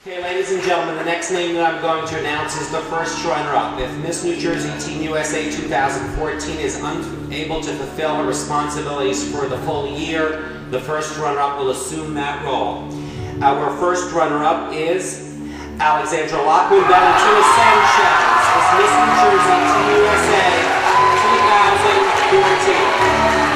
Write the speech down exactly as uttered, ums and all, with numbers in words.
Okay, ladies and gentlemen, the next name that I'm going to announce is the first runner-up. If Miss New Jersey Teen U S A two thousand fourteen is unable to fulfill her responsibilities for the full year, the first runner-up will assume that role. Our first runner-up is Alexandra Lockwood Valentina Sanchez, as Miss New Jersey Teen U S A two thousand fourteen.